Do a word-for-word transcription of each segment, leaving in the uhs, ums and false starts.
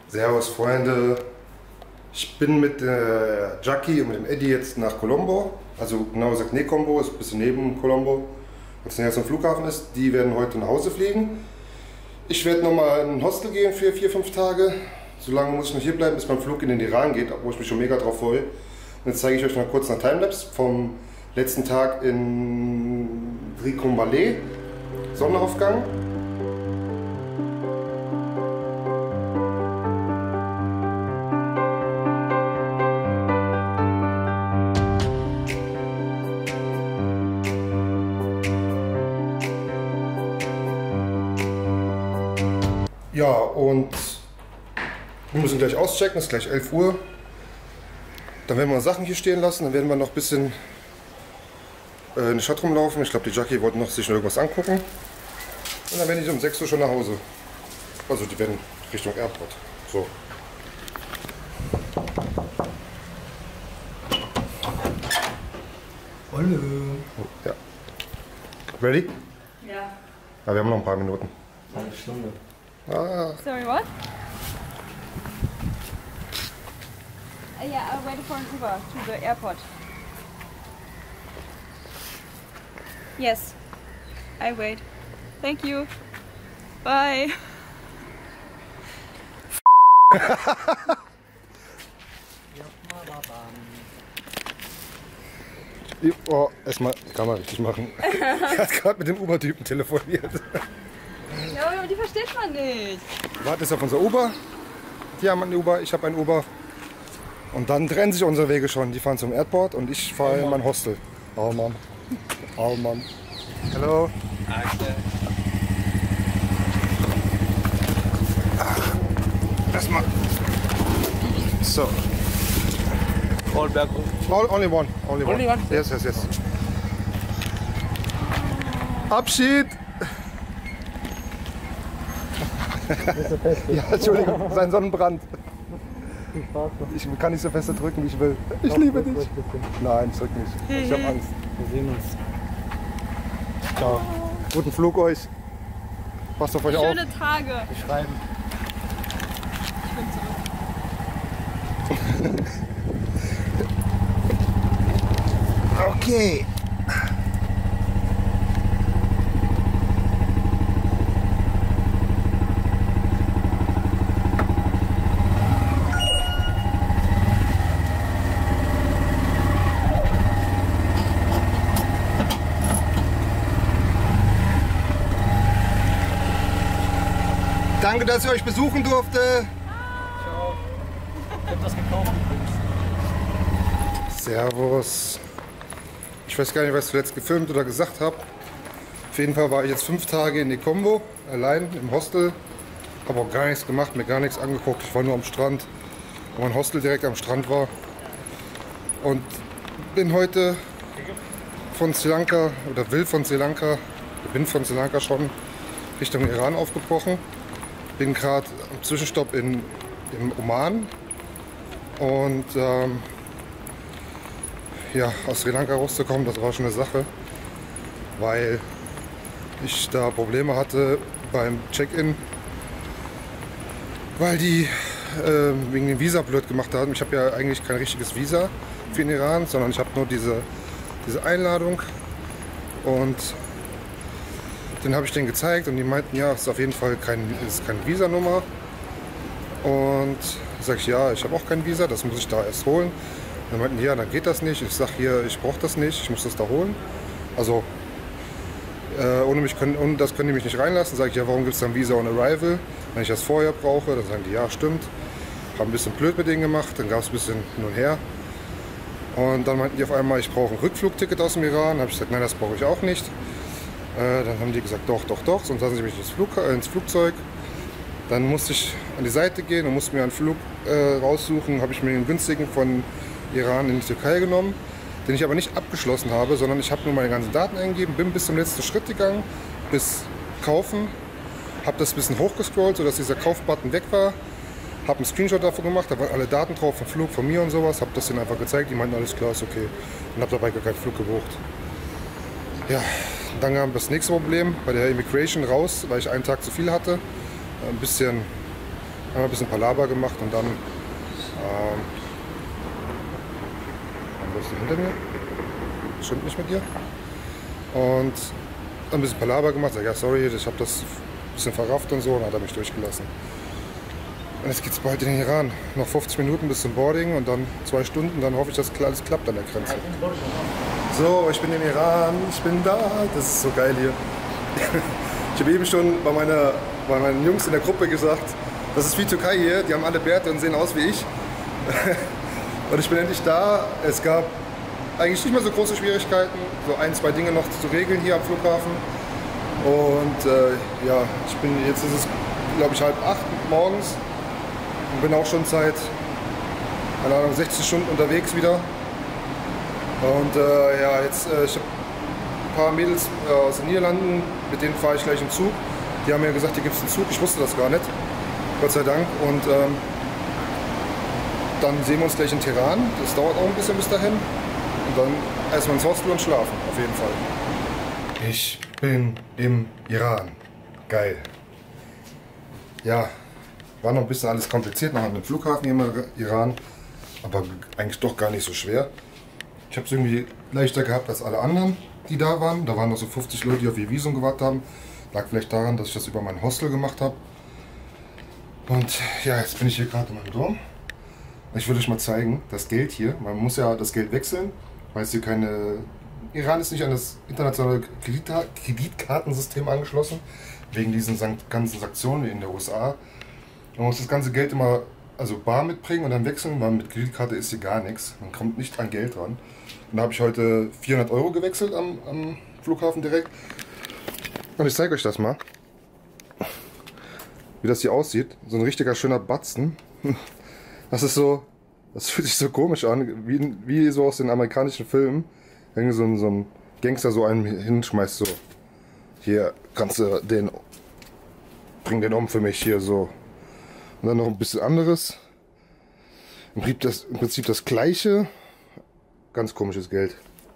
Servus Freunde, ich bin mit der Jackie und mit dem Eddie jetzt nach Colombo, also genau gesagt Nekombo, ist ein bisschen neben Colombo, was näher zum Flughafen ist. Die werden heute nach Hause fliegen. Ich werde nochmal in ein Hostel gehen für vier, fünf Tage. So lange muss ich noch hier bleiben, bis mein Flug in den Iran geht, obwohl ich mich schon mega drauf freue. Und jetzt zeige ich euch noch kurz eine Timelapse vom letzten Tag in Tricombale, Sonnenaufgang. Ja, und wir müssen gleich auschecken, es ist gleich elf Uhr. Dann werden wir Sachen hier stehen lassen, dann werden wir noch ein bisschen äh, in die Stadt rumlaufen. Ich glaube, die Jackie wollte noch sich noch irgendwas angucken. Und dann werden die um sechs Uhr schon nach Hause. Also die werden Richtung Airport. So. Hallo. Ja. Ready? Ja. Ja, wir haben noch ein paar Minuten. Eine Stunde. Ah. Sorry, what? Uh, yeah, I'm waiting for an Uber to the airport. Yes, I wait. Thank you. Bye. Oh, erstmal die Kamera richtig machen. Ich hat gerade mit dem Uber-Typen telefoniert. Ja, aber die versteht man nicht. Warte, ist auf unser Uber. Die haben ein Uber, ich habe ein Uber. Und dann trennen sich unsere Wege schon. Die fahren zum Airport und ich fahre in mein Hostel. Oh Mann. Oh Mann. Hallo. Ach, erstmal. So. All back home. All, only one. Only one. Only one? Yes, yes, yes. Abschied. Ja, Entschuldigung, sein Sonnenbrand. Ich kann nicht so fest drücken, wie ich will. Ich Doch, liebe drück dich. ruhig ein bisschen. Nein, ich drück nicht. Ich hab Angst. Wir sehen uns. Ciao. Guten Flug euch. Passt auf euch auf. Schöne Tage. Wir schreiben. Ich bin zurück. Okay. Danke, dass ich euch besuchen durfte. Ciao. Ich hab das gekauft übrigens. Servus. Ich weiß gar nicht, was ich zuletzt gefilmt oder gesagt habe. Auf jeden Fall war ich jetzt fünf Tage in Nekombo, allein im Hostel. Habe auch gar nichts gemacht, mir gar nichts angeguckt. Ich war nur am Strand, wo mein Hostel direkt am Strand war. Und bin heute von Sri Lanka, oder will von Sri Lanka, bin von Sri Lanka schon Richtung Iran aufgebrochen. Bin gerade am Zwischenstopp in, in Oman. Und ähm, ja, aus Sri Lanka rauszukommen, das war schon eine Sache, weil ich da Probleme hatte beim Check-in, weil die äh, wegen dem Visa blöd gemacht haben. Ich habe ja eigentlich kein richtiges Visa für den Iran, sondern ich habe nur diese, diese Einladung und den habe ich denen gezeigt und die meinten, ja, es ist auf jeden Fall kein, ist keine Visa-Nummer. Und sage ich, ja, ich habe auch kein Visa, das muss ich da erst holen. Dann meinten die, ja, dann geht das nicht. Ich sage hier, ich brauche das nicht, ich muss das da holen. Also, äh, ohne, mich können, ohne das können die mich nicht reinlassen. Sage ich, ja, warum gibt es dann Visa on Arrival, wenn ich das vorher brauche? Dann sagen die, ja, stimmt. Haben ein bisschen blöd mit denen gemacht, dann gab es ein bisschen hin und her. Und dann meinten die auf einmal, ich brauche ein Rückflugticket aus dem Iran. Dann habe ich gesagt, nein, das brauche ich auch nicht. Äh, dann haben die gesagt, doch, doch, doch, sonst lassen sie mich ins, Flug, äh, ins Flugzeug. Dann musste ich an die Seite gehen und musste mir einen Flug äh, raussuchen. Habe ich mir einen günstigen von Iran in die Türkei genommen, den ich aber nicht abgeschlossen habe, sondern ich habe nur meine ganzen Daten eingegeben, bin bis zum letzten Schritt gegangen, bis Kaufen, habe das ein bisschen hochgescrollt, sodass dieser Kaufbutton weg war, habe einen Screenshot davon gemacht, da waren alle Daten drauf vom Flug von mir und sowas, habe das denen einfach gezeigt, die meinten, alles klar, ist okay und habe dabei gar keinen Flug gebucht. Ja, dann kam das nächste Problem, bei der Immigration raus, weil ich einen Tag zu viel hatte, ein bisschen Haben ein bisschen Palaver gemacht und dann. Ähm, was ist hinter mir? Stimmt nicht mit dir. Und ein bisschen Palaver gemacht. Sag, ja, sorry, ich habe das ein bisschen verrafft und so. Und dann hat er mich durchgelassen. Und jetzt geht's bald in den Iran. Noch fünfzig Minuten bis zum Boarding und dann zwei Stunden. Dann hoffe ich, dass alles klappt an der Grenze. So, ich bin im Iran. Ich bin da. Das ist so geil hier. Ich habe eben schon bei, meiner, bei meinen Jungs in der Gruppe gesagt, das ist wie Türkei hier. Die haben alle Bärte und sehen aus wie ich. Und ich bin endlich da. Es gab eigentlich nicht mehr so große Schwierigkeiten. So ein, zwei Dinge noch zu regeln hier am Flughafen. Und äh, ja, ich bin jetzt ist es, glaube ich, halb acht morgens. Und bin auch schon seit, keine Ahnung, sechzig Stunden unterwegs wieder. Und äh, ja, jetzt, äh, ich habe ein paar Mädels äh, aus den Niederlanden, mit denen fahre ich gleich im Zug. Die haben mir gesagt, hier gibt es einen Zug, ich wusste das gar nicht, Gott sei Dank. Und ähm, dann sehen wir uns gleich in Teheran, das dauert auch ein bisschen bis dahin. Und dann erstmal ins Hostel und schlafen, auf jeden Fall. Ich bin im Iran. Geil. Ja. War noch ein bisschen alles kompliziert nach dem Flughafen hier im Iran, aber eigentlich doch gar nicht so schwer. Ich habe es irgendwie leichter gehabt als alle anderen, die da waren. Da waren noch so fünfzig Leute, die auf ihr Visum gewartet haben. Lag vielleicht daran, dass ich das über mein Hostel gemacht habe. Und ja, jetzt bin ich hier gerade in meinem Dorf. Ich würde euch mal zeigen, das Geld hier. Man muss ja das Geld wechseln, weil es hier keine... Iran ist nicht an das internationale Kreditkartensystem angeschlossen, wegen diesen ganzen Sanktionen wie in der U S A. Man muss das ganze Geld immer also bar mitbringen und dann wechseln, weil mit Kreditkarte ist hier gar nichts. Man kommt nicht an Geld ran. Und da habe ich heute vierhundert Euro gewechselt am, am Flughafen direkt. Und ich zeige euch das mal, wie das hier aussieht. So ein richtiger schöner Batzen. Das ist so, das fühlt sich so komisch an, wie, wie so aus den amerikanischen Filmen. Wenn so ein, so ein Gangster so einen hinschmeißt, so. Hier kannst du den, bring den um für mich hier so. Und dann noch ein bisschen anderes. Im Prinzip das, im Prinzip das gleiche. Ganz komisches Geld.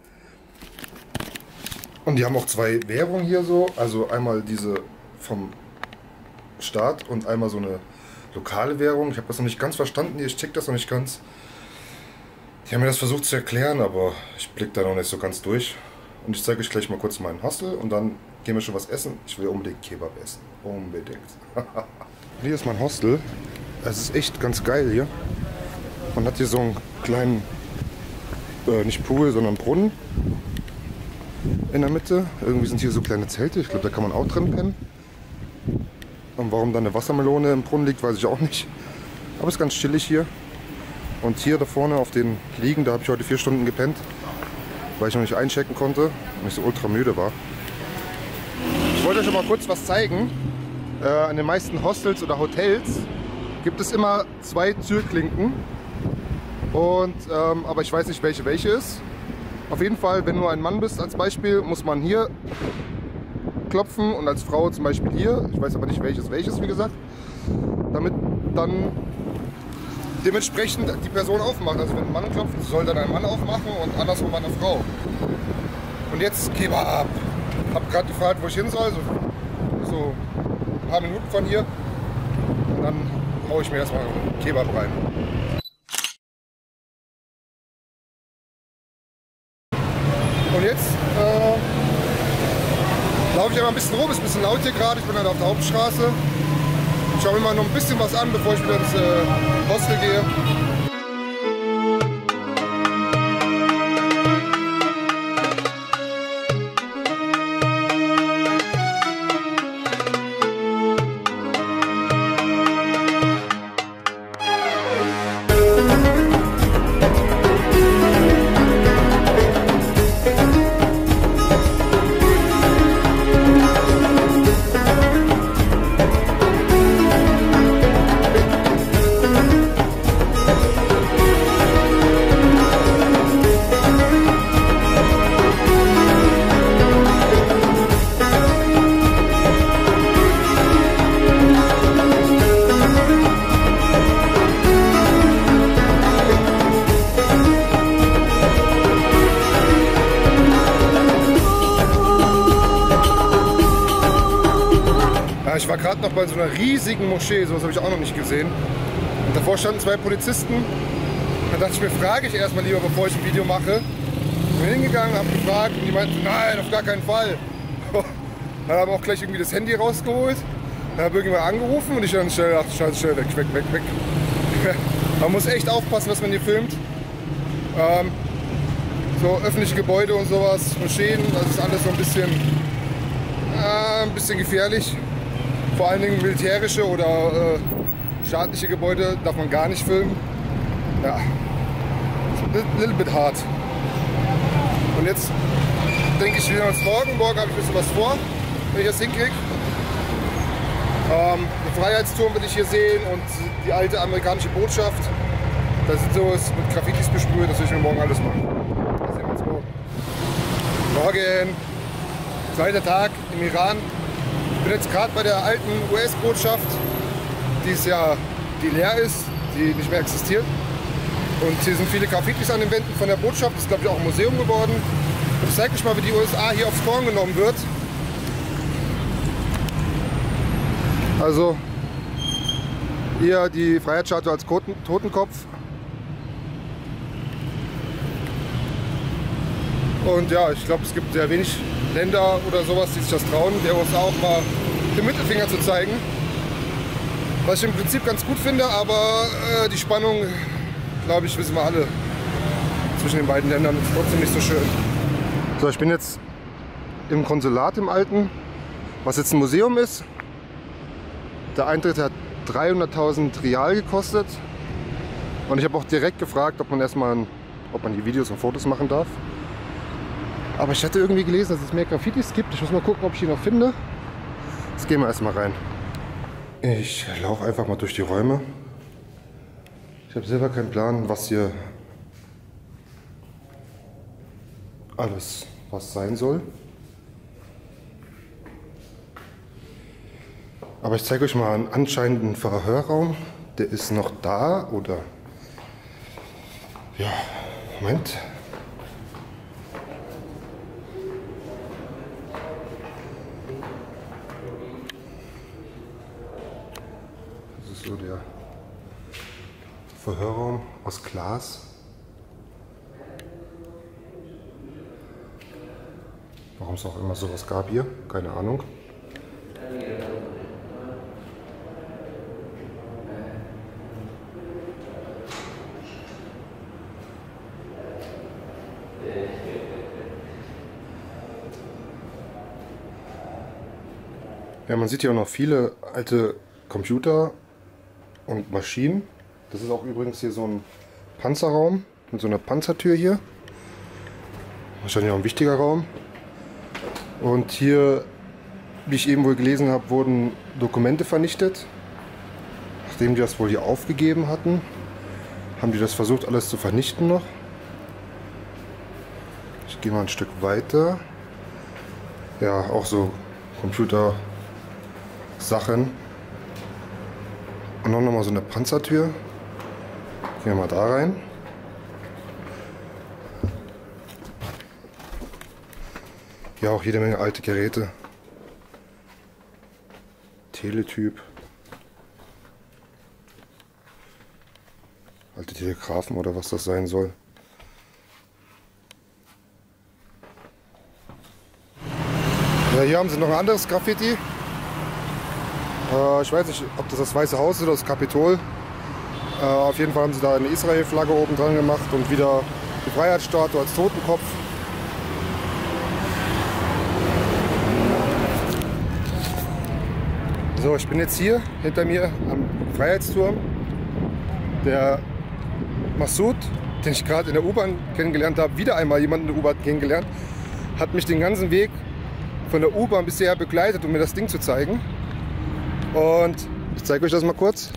Und die haben auch zwei Währungen hier so. Also einmal diese vom Staat und einmal so eine lokale Währung. Ich habe das noch nicht ganz verstanden. Ich check das noch nicht ganz. Die haben mir das versucht zu erklären, aber ich blicke da noch nicht so ganz durch. Und ich zeige euch gleich mal kurz meinen Hostel und dann gehen wir schon was essen. Ich will unbedingt Kebab essen. Unbedingt. Hier ist mein Hostel. Es ist echt ganz geil hier. Man hat hier so einen kleinen, äh, nicht Pool, sondern Brunnen in der Mitte. Irgendwie sind hier so kleine Zelte. Ich glaube, da kann man auch drin pennen. Und warum da eine Wassermelone im Brunnen liegt, weiß ich auch nicht. Aber es ist ganz chillig hier. Und hier da vorne auf den Liegen, da habe ich heute vier Stunden gepennt, weil ich noch nicht einchecken konnte und ich so ultra müde war. Ich wollte euch aber kurz was zeigen. Äh, an den meisten Hostels oder Hotels gibt es immer zwei Türklinken. Und, ähm, aber ich weiß nicht, welche welche ist. Auf jeden Fall, wenn du ein Mann bist als Beispiel, muss man hier klopfen und als Frau zum Beispiel hier. Ich weiß aber nicht, welches welches, wie gesagt. Damit dann dementsprechend die Person aufmacht. Also wenn ein Mann klopft, soll dann ein Mann aufmachen und andersrum eine Frau. Und jetzt Kebab. Hab gerade gefragt, wo ich hin soll. So, so ein paar Minuten von hier. Und dann haue ich mir erstmal Kebab rein. Und jetzt äh, laufe ich einmal ein bisschen rum. Ist ein bisschen laut hier gerade. Ich bin halt auf der Hauptstraße. Ich schaue mir mal noch ein bisschen was an, bevor ich wieder ins äh, Hostel gehe. bei so einer riesigen Moschee, sowas habe ich auch noch nicht gesehen. Und davor standen zwei Polizisten. Dann dachte ich mir, frage ich erstmal lieber, bevor ich ein Video mache. Bin hingegangen, habe gefragt und die meinten, nein, auf gar keinen Fall. Dann haben wir auch gleich irgendwie das Handy rausgeholt. Dann habe ich irgendwann angerufen und ich dann schnell dachte, scheiße, schnell weg, weg, weg, weg. Man muss echt aufpassen, was man hier filmt. Ähm, so öffentliche Gebäude und sowas, Moscheen, das ist alles so ein bisschen, äh, ein bisschen gefährlich. Vor allen Dingen militärische oder äh, staatliche Gebäude darf man gar nicht filmen. Ja, a little bit hard. Und jetzt denke ich, wir sehen uns morgen. Morgen habe ich ein bisschen was vor, wenn ich das hinkriege. Ähm, den Freiheitsturm will ich hier sehen und die alte amerikanische Botschaft. Da sind so ist mit Graffitis besprüht, das will ich mir morgen alles machen. Da sehen wir uns morgen. Morgen, zweiter Tag im Iran. Ich bin jetzt gerade bei der alten U S-Botschaft, die ist ja, die leer ist, die nicht mehr existiert. Und hier sind viele Graffitis an den Wänden von der Botschaft. Das ist, glaube ich, auch ein Museum geworden. Ich zeige euch mal, wie die U S A hier aufs Korn genommen wird. Also hier die Freiheitsstatue als Totenkopf. Und ja, ich glaube, es gibt sehr wenig Länder oder sowas, die sich das trauen, der U S A auch mal den Mittelfinger zu zeigen. Was ich im Prinzip ganz gut finde, aber äh, die Spannung, glaube ich, wissen wir alle, zwischen den beiden Ländern ist trotzdem nicht so schön. So, ich bin jetzt im Konsulat im Alten, was jetzt ein Museum ist. Der Eintritt hat dreihunderttausend Rial gekostet. Und ich habe auch direkt gefragt, ob man erstmal, ob man die Videos und Fotos machen darf. Aber ich hatte irgendwie gelesen, dass es mehr Graffitis gibt. Ich muss mal gucken, ob ich die noch finde. Jetzt gehen wir erstmal rein. Ich laufe einfach mal durch die Räume. Ich habe selber keinen Plan, was hier alles was sein soll. Aber ich zeige euch mal einen anscheinenden Verhörraum. Der ist noch da oder... Ja, Moment. Das ist so der Verhörraum aus Glas. Warum es auch immer sowas gab hier, keine Ahnung. Ja, man sieht hier auch noch viele alte Computer und Maschinen. Das ist auch übrigens hier so ein Panzerraum mit so einer Panzertür hier. Wahrscheinlich auch ein wichtiger Raum. Und hier, wie ich eben wohl gelesen habe, wurden Dokumente vernichtet. Nachdem die das wohl hier aufgegeben hatten, haben die das versucht, alles zu vernichten noch. Ich gehe mal ein Stück weiter. Ja, auch so Computer Sachen. Und dann nochmal so eine Panzertür. Gehen wir mal da rein. Ja, auch jede Menge alte Geräte. Teletyp. Alte Telegrafen oder was das sein soll. Ja, hier haben sie noch ein anderes Graffiti. Äh, ich weiß nicht, ob das das Weiße Haus ist oder das Kapitol. Äh, auf jeden Fall haben sie da eine Israel-Flagge oben dran gemacht und wieder die Freiheitsstatue als Totenkopf. So, ich bin jetzt hier hinter mir am Freiheitsturm. Der Massoud, den ich gerade in der U-Bahn kennengelernt habe, wieder einmal jemanden in der U-Bahn kennengelernt, hat mich den ganzen Weg von der U-Bahn bisher begleitet, um mir das Ding zu zeigen. Und ich zeige euch das mal kurz.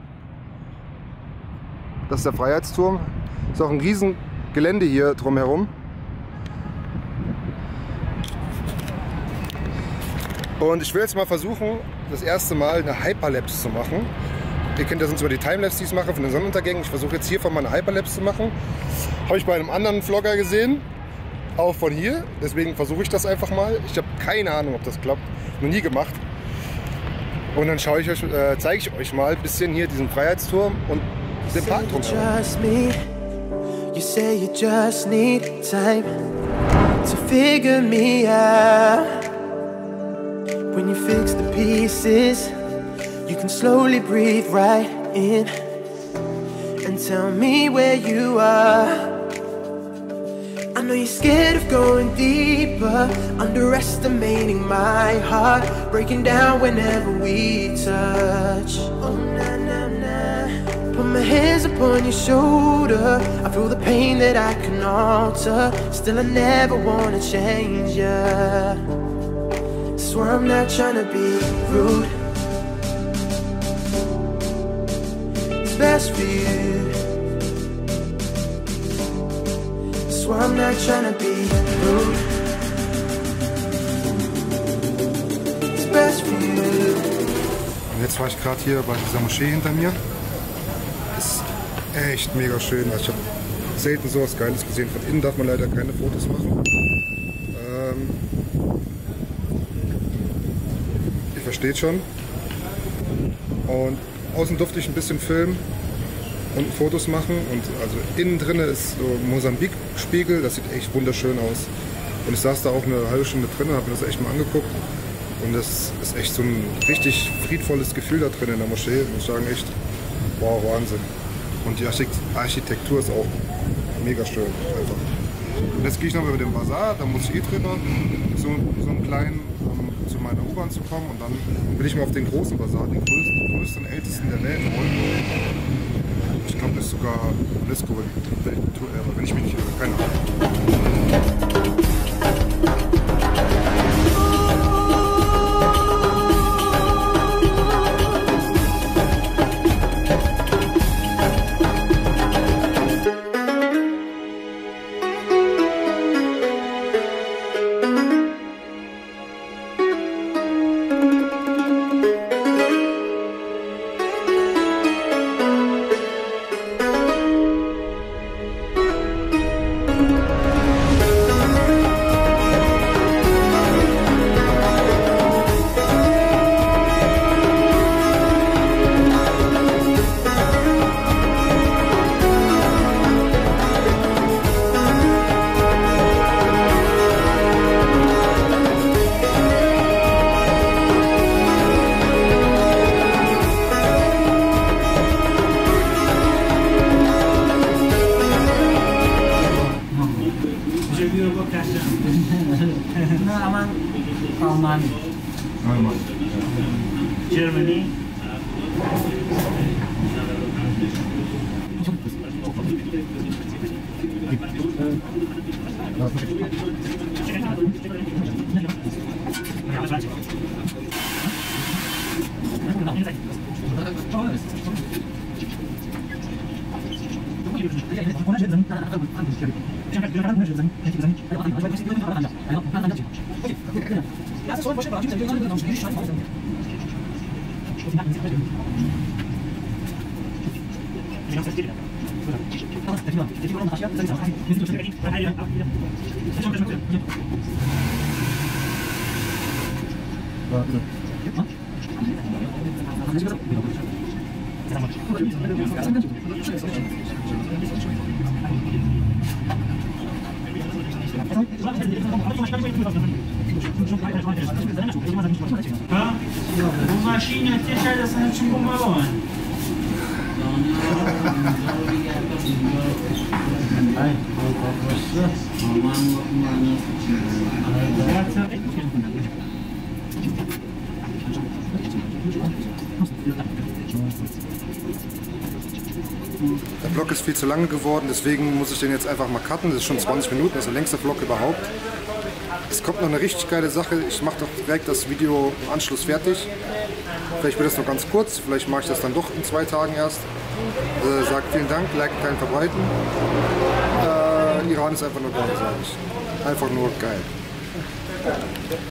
Das ist der Freiheitsturm. Ist auch ein riesen Gelände hier drumherum. Und ich will jetzt mal versuchen, das erste Mal eine Hyperlapse zu machen. Ihr kennt ja sonst über die Timelapse, die ich mache von den Sonnenuntergängen. Ich versuche jetzt hiervon mal eine Hyperlapse zu machen. Habe ich bei einem anderen Vlogger gesehen. Auch von hier. Deswegen versuche ich das einfach mal. Ich habe keine Ahnung, ob das klappt. Noch nie gemacht. Und dann schaue ich euch, äh, zeige ich euch mal ein bisschen hier diesen Freiheitsturm und den Park drumherum. You say you just need time to figure me out. When you fix the pieces, you can slowly breathe right in and tell me where you are. I know you're scared of going deeper, underestimating my heart, breaking down whenever we touch. Oh, na, na, na. Put my hands upon your shoulder, I feel the pain that I can alter. Still I never wanna change ya. Swear I'm not trying to be rude. It's best for you. Swear I'm not trying to be rude. It's best for you. Und jetzt war ich gerade hier bei dieser Moschee hinter mir. Ist echt mega schön. Also ich habe selten sowas Geiles gesehen. Von innen darf man leider keine Fotos machen. Ähm Ihr versteht schon. Und außen durfte ich ein bisschen filmen und Fotos machen. Und also innen drin ist so Mosambik-Spiegel. Das sieht echt wunderschön aus. Und ich saß da auch eine halbe Stunde drin und habe mir das echt mal angeguckt. Und das ist echt so ein richtig friedvolles Gefühl da drin in der Moschee. Ich muss sagen, echt, wow, Wahnsinn. Und die Architektur ist auch mega schön einfach. Und jetzt gehe ich noch über den Bazar, da muss ich eh drüber, so, so einen kleinen, um zu meiner U-Bahn zu kommen. Und dann will ich mal auf den großen Bazar, den größten, größten ältesten der Welt holen. Ich glaube, das ist sogar UNESCO-Weltkulturerbe, wenn ich mich nicht irre, keine Ahnung. Alman, Alman. Germany. Uma mașină, ți-așa de să ne cium cu balon. Hai, Der Vlog ist viel zu lange geworden, deswegen muss ich den jetzt einfach mal cutten. Das ist schon zwanzig Minuten, das ist der längste Vlog überhaupt. Es kommt noch eine richtig geile Sache. Ich mache doch direkt das Video im Anschluss fertig. Vielleicht wird das noch ganz kurz, vielleicht mache ich das dann doch in zwei Tagen erst. Äh, sagt vielen Dank, like, teilen, verbreiten. Äh, Iran ist einfach nur geil, sage ich. Einfach nur geil.